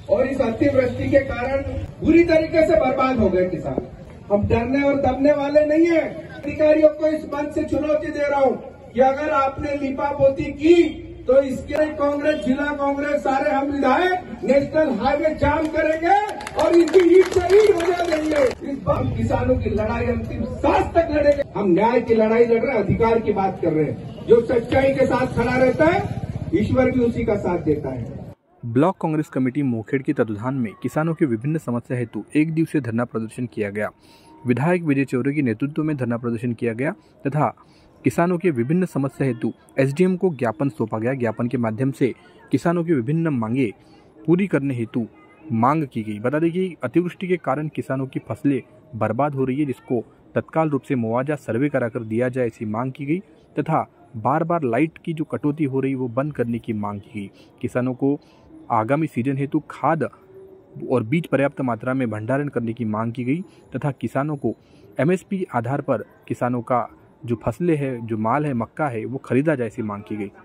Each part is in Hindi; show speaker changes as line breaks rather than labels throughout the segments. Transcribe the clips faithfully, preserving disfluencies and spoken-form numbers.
और इस अतिवृष्टि के कारण बुरी तरीके से बर्बाद हो गए किसान। हम डरने और दबने वाले नहीं है। अधिकारियों को इस मंच से चुनौती दे रहा हूँ कि अगर आपने लिपापोती की तो इसके कांग्रेस, जिला कांग्रेस, सारे हम विधायक नेशनल हाईवे जाम करेंगे और इनकी ईट से ईट बजा देंगे। इस बार हम किसानों की लड़ाई अंतिम सांस तक लड़ेंगे। हम न्याय की लड़ाई लड़ रहे हैं, अधिकार की बात कर रहे हैं। जो सच्चाई के साथ खड़ा रहता है, ईश्वर भी उसी का साथ देता है।
ब्लॉक कांग्रेस कमेटी मोखेड़ के तत्वाधान में किसानों की विभिन्न समस्या हेतु एक दिवसीय धरना प्रदर्शन किया गया। विधायक विजय चौरे के नेतृत्व में धरना प्रदर्शन किया गया तथा किसानों के विभिन्न समस्या हेतु एसडीएम को ज्ञापन सौंपा गया। ज्ञापन के माध्यम से किसानों की विभिन्न मांगे पूरी करने हेतु मांग की गई। बता दें कि अतिवृष्टि के कारण किसानों की फसलें बर्बाद हो रही है, जिसको तत्काल रूप से मुआवजा सर्वे कराकर दिया जाए, ऐसी मांग की गई तथा बार बार लाइट की जो कटौती हो रही वो बंद करने की मांग की गई। किसानों को आगामी सीजन हेतु खाद और बीज पर्याप्त मात्रा में भंडारण करने की मांग की गई तथा किसानों को एमएसपी आधार पर किसानों का जो फसलें है, जो माल है, मक्का है, वो खरीदा जाए, ऐसी मांग की गई।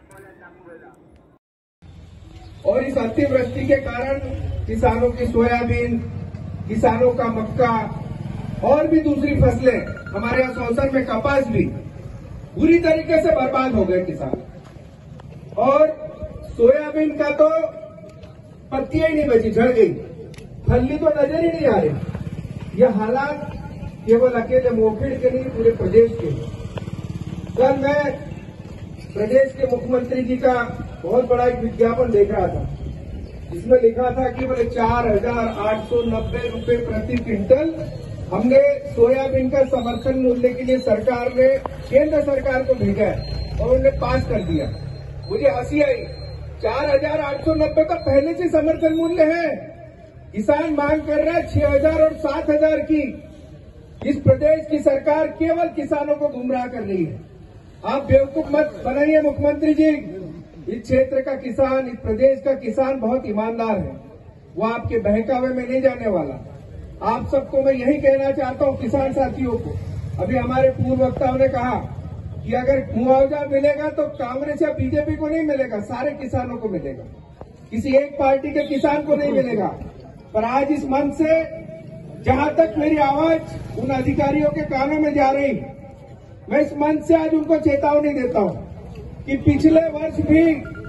और इस अतिवृष्टि के कारण किसानों की सोयाबीन, किसानों का मक्का और भी दूसरी फसलें, हमारे यहाँ सौसर में कपास भी बुरी तरीके से बर्बाद हो गए किसान। और सोयाबीन का तो पत्तियां ही नहीं बची, झड़ गई, फली तो नजर ही नहीं आ रही। यह हालात केवल अकेले मोखेड़ के नहीं, पूरे प्रदेश के। कल मैं प्रदेश के मुख्यमंत्री जी का बहुत बड़ा एक विज्ञापन देख रहा था, जिसमें लिखा था कि बोले चार हजार आठ सौ नब्बे रूपये प्रति क्विंटल हमने सोयाबीन का समर्थन मूल्य के लिए सरकार ने केंद्र सरकार को भेजा है और उन्हें पास कर दिया। मुझे हंसी आई। चार हजार आठ सौ नब्बे का पहले से समर्थन मूल्य है। किसान मांग कर रहा है छह हजार और सात हजार की। इस प्रदेश की सरकार केवल किसानों को गुमराह कर रही है। आप बेवकूफ मत बनाइए मुख्यमंत्री जी। इस क्षेत्र का किसान, इस प्रदेश का किसान बहुत ईमानदार है, वो आपके बहकावे में नहीं जाने वाला। आप सबको मैं यही कहना चाहता हूँ, किसान साथियों को। अभी हमारे पूर्व वक्ताओं ने कहा कि अगर मुआवजा मिलेगा तो कांग्रेस या बीजेपी को नहीं मिलेगा, सारे किसानों को मिलेगा, किसी एक पार्टी के किसान को नहीं मिलेगा। पर आज इस मंच से जहां तक मेरी आवाज उन अधिकारियों के कानों में जा रही, मैं इस मंच से आज उनको चेतावनी देता हूं कि पिछले वर्ष भी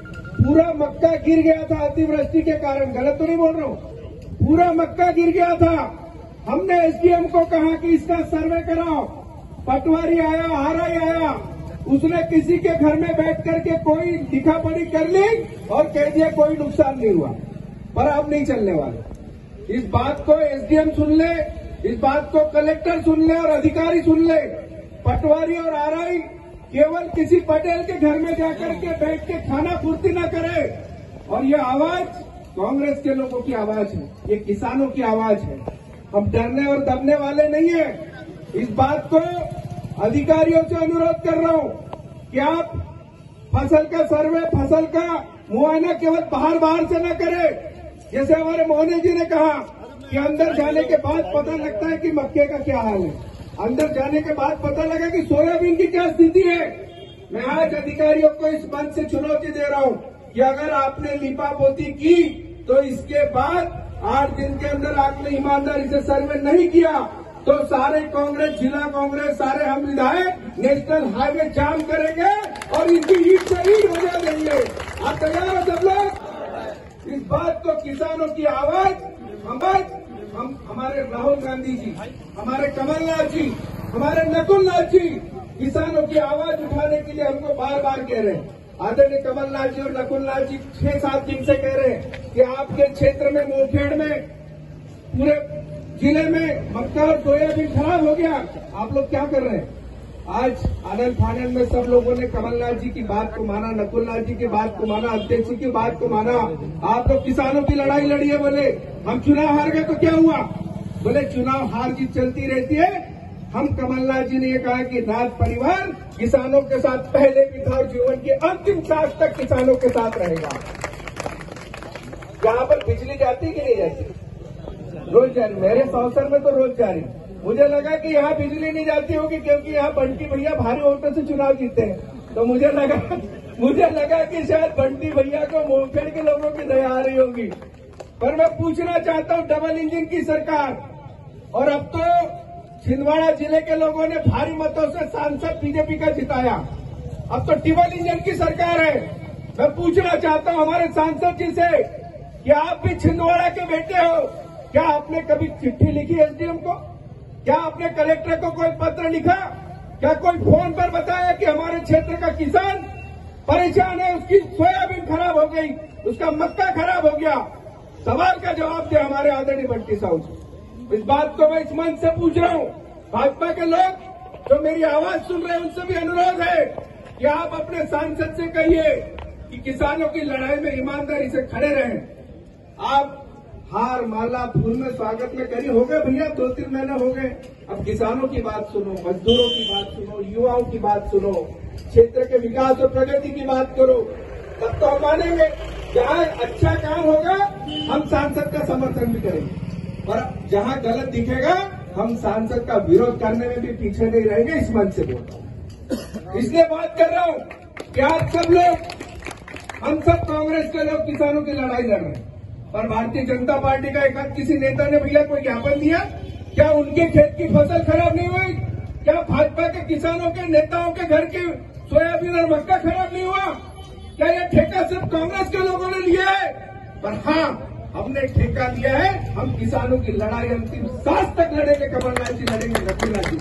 पूरा मक्का गिर गया था अतिवृष्टि के कारण। गलत तो नहीं बोल रहा हूं, पूरा मक्का गिर गया था। हमने एसडीएम को कहा कि इसका सर्वे कराओ। पटवारी आया, आरआई आया, उसने किसी के घर में बैठ करके कोई लिखा पढ़ी कर ली और कह दिया कोई नुकसान नहीं हुआ। पर अब नहीं चलने वाला। इस बात को एसडीएम सुन ले, इस बात को कलेक्टर सुन ले और अधिकारी सुन ले। पटवारी और आरआई केवल किसी पटेल के घर में जाकर के बैठ के खाना पूर्ति न करे। और ये आवाज कांग्रेस के लोगों की आवाज है, ये किसानों की आवाज है। हम डरने और दबने वाले नहीं है। इस बात को अधिकारियों से अनुरोध कर रहा हूं कि आप फसल का सर्वे, फसल का मुआयना केवल बाहर बाहर से न करें। जैसे हमारे मोहन जी ने कहा कि अंदर जाने के बाद पता लगता है कि मक्के का क्या हाल है, अंदर जाने के बाद पता लगा कि सोयाबीन की क्या स्थिति है। मैं आज अधिकारियों को इस मंच से चुनौती दे रहा हूं कि अगर आपने लिपापोती की तो इसके बाद आठ दिन के अंदर आपने ईमानदारी से सर्वे नहीं किया तो सारे कांग्रेस, जिला कांग्रेस, सारे हम विधायक नेशनल हाईवे जाम करेंगे और इनकी ईट से ईट बजा देंगे। आप तैयार हो सब लोग? इस बात को किसानों की आवाज हम हम हमारे राहुल गांधी जी, हमारे कमलनाथ जी, हमारे नकुलनाथ जी किसानों की आवाज उठाने के लिए हमको बार बार कह रहे हैं। आदरणीय कमलनाथ जी और नकुलनाथ जी छह सात दिन से कह रहे हैं कि आपके क्षेत्र में, मोखेड़ में, पूरे जिले में मक्का और सोयाबीन खराब हो गया। आप लोग क्या कर रहे हैं? आज आनंद फानंद में सब लोगों ने कमलनाथ जी की बात को माना, नकुलनाथ जी की बात को माना, अध्यक्ष जी की बात को माना। आप लोग किसानों की लड़ाई लड़िए। बोले हम चुनाव हार गए तो क्या हुआ? बोले चुनाव हार जीत चलती रहती है। हम कमलनाथ जी ने ये कहा कि नाथ परिवार किसानों के साथ पहले भी था और जीवन की अंतिम सांस तक किसानों के साथ रहेगा। यहाँ पर बिजली जाती कि नहीं जाती? रोज जा रही। मेरे सौसर में तो रोज जा रही। मुझे लगा कि यहाँ बिजली नहीं जाती होगी क्योंकि यहाँ बंटी भैया भारी वोटों से चुनाव जीते हैं। तो मुझे लगा मुझे लगा कि शायद बंटी भैया को मोखेड़ के लोगों की दया आ रही होगी। पर मैं पूछना चाहता हूं, डबल इंजन की सरकार, और अब तो छिंदवाड़ा जिले के लोगों ने भारी मतों से सांसद बीजेपी का जिताया, अब तो ट्रिपल इंजन की सरकार है। मैं पूछना चाहता हूं हमारे सांसद जी से कि आप भी छिंदवाड़ा के बेटे हो, क्या आपने कभी चिट्ठी लिखी एसडीएम को? क्या आपने कलेक्टर को कोई पत्र लिखा? क्या कोई फोन पर बताया कि हमारे क्षेत्र का किसान परेशान है, उसकी सोयाबीन खराब हो गई, उसका मक्का खराब हो गया? सवाल का जवाब दे हमारे आदरणीय बंटी साहू। इस बात को मैं इस मंच से पूछ रहा हूं। भाजपा के लोग जो मेरी आवाज सुन रहे हैं, उनसे भी अनुरोध है कि आप अपने सांसद से कहिए कि किसानों की लड़ाई में ईमानदारी से खड़े रहें। आप हार माला फूल में स्वागत में करी हो गए भैया, दो तीन महीने हो गए, अब किसानों की बात सुनो, मजदूरों की बात सुनो, युवाओं की बात सुनो, क्षेत्र के विकास और प्रगति की बात करो, तब तो हम मानेंगे। जहां अच्छा काम होगा हम सांसद का समर्थन भी करेंगे, और जहां गलत दिखेगा हम सांसद का विरोध करने में भी पीछे नहीं रहेंगे। इस मंच से बोलता हूं, इसलिए बात कर रहा हूं कि आज सब लोग, हम सब कांग्रेस के लोग किसानों की लड़ाई लड़ रहे हैं, और भारतीय जनता पार्टी का एक आध किसी नेता ने भैया कोई ज्ञापन दिया, क्या उनके खेत की फसल खराब नहीं हुई? क्या भाजपा के किसानों के नेताओं के घर की सोयाबीन और मक्का खराब नहीं हुआ? क्या यह ठेका सिर्फ कांग्रेस के लोगों ने लिया है? पर हाँ, हमने ठेका लिया है, हम किसानों की लड़ाई अंतिम सांस तक लड़ेंगे, कमलनाथ जी लड़ेंगे, रघुनाथ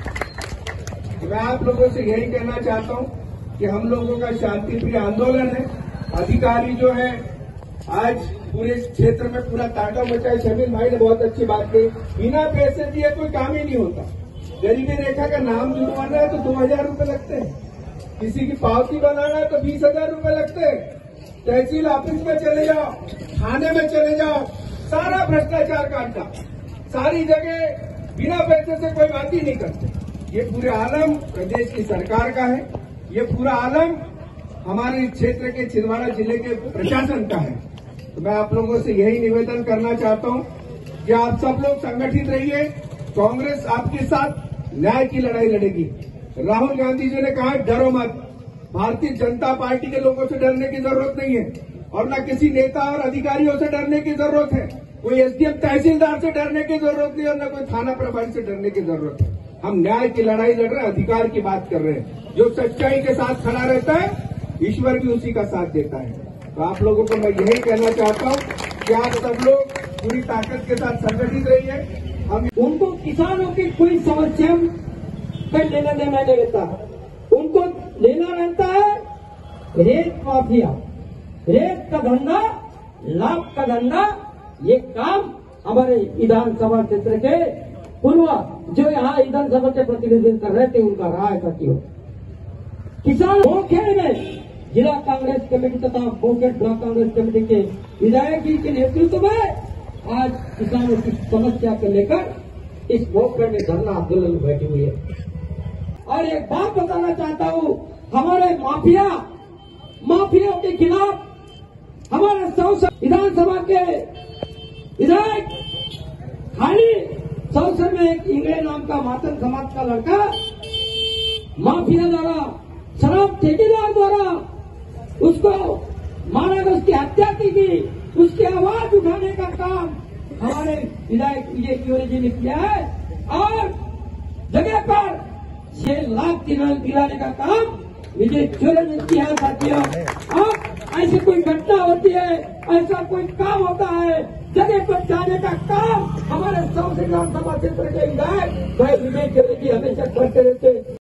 जी। मैं आप लोगों से यही कहना चाहता हूं कि हम लोगों का शांतिप्रिय आंदोलन है। अधिकारी जो है आज पूरे क्षेत्र में पूरा ताका मचा है। शमील भाई ने बहुत अच्छी बात कही, बिना पैसे दिए कोई काम ही नहीं होता। गरीबी रेखा का नाम जुड़वाना है तो दो हजार रूपये लगते हैं, किसी की पावती बनाना है तो बीस हजार रूपये लगते हैं। तहसील ऑफिस में चले जाओ, थाने में चले जाओ, सारा भ्रष्टाचार काटता, सारी जगह बिना पैसे से कोई बात ही नहीं करते। ये पूरे आलम प्रदेश की सरकार का है, ये पूरा आलम हमारे क्षेत्र के छिंदवाड़ा जिले के प्रशासन का है। तो मैं आप लोगों से यही निवेदन करना चाहता हूं कि आप सब लोग संगठित रहिए। कांग्रेस आपके साथ न्याय की लड़ाई लड़ेगी। राहुल गांधी जी ने कहा डरो मत, भारतीय जनता पार्टी के लोगों से डरने की जरूरत नहीं है, और न किसी नेता और अधिकारियों से डरने की जरूरत है। कोई एसडीएम तहसीलदार से डरने की जरूरत नहीं, और न कोई थाना प्रभारी से डरने की जरूरत है। हम न्याय की लड़ाई लड़ रहे हैं, अधिकार की बात कर रहे हैं। जो सच्चाई के साथ खड़ा रहता है, ईश्वर भी उसी का साथ देता है। तो आप लोगों को मैं यही कहना चाहता हूं कि आप सब लोग पूरी ताकत के साथ संगठित रहिए। हम
उनको किसानों की कोई समस्या का लेना देना नहीं रहता, उनको लेना रहता है रेत माफिया, रेत का धंधा, लाभ का धंधा। ये काम हमारे विधानसभा क्षेत्र के पूर्व जो यहाँ विधानसभा के प्रतिनिधित्व कर रहे थे उनका रहा है साथियों। किसान मोखेड़ में जिला कांग्रेस कमेटी तथा मोखेड़ ब्लॉक कांग्रेस कमेटी के विधायक जी के नेतृत्व में आज किसानों की समस्या को लेकर इस मोखेड़ में धरना आंदोलन में बैठी हुई है। और एक बात बताना चाहता हूं, हमारे माफिया माफियाओं के खिलाफ हमारे संसद विधानसभा के विधायक खाली संसद में एक इंग्लैंड नाम का मातन समाज का लड़का माफिया द्वारा, शराब ठेकेदार द्वारा उसको मारा गया, उसकी हत्या की गई, उसकी आवाज उठाने का काम हमारे विधायक विजय तिवारी जी ने किया है, और जगह पर छह लाख दिलाने का काम विजय तिवारी ने किया है साथियों। अब ऐसी कोई घटना होती है, ऐसा कोई काम होता है, जगह पर जाने का काम हमारे सौ विधानसभा क्षेत्र के विधायक भाई विजय तिवारी जी हमेशा करते रहते।